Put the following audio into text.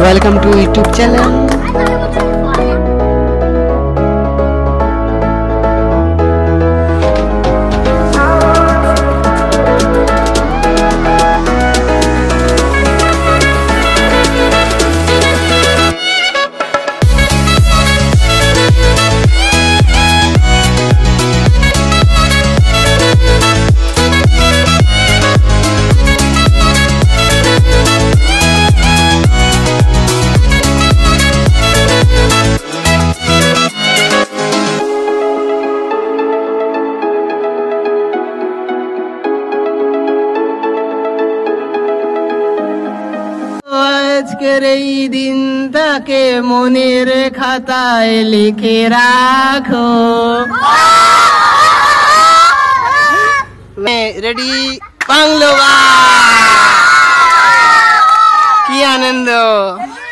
Welcome to YouTube channel. আজকের এই দিনটাকে মনের খাতায় লিখে রাখো। রেডি বাংলো, কি আনন্দ।